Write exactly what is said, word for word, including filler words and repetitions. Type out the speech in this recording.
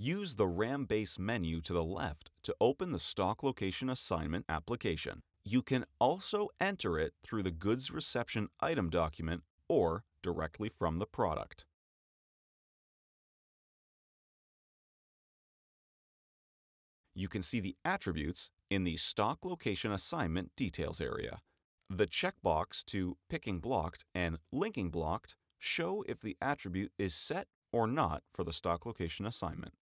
Use the RAM base menu to the left to open the stock location assignment application. You can also enter it through the goods reception item document or directly from the product. You can see the attributes in the Stock Location Assignment Details area. The checkbox to Picking Blocked and Linking Blocked show if the attribute is set or not for the stock location assignment.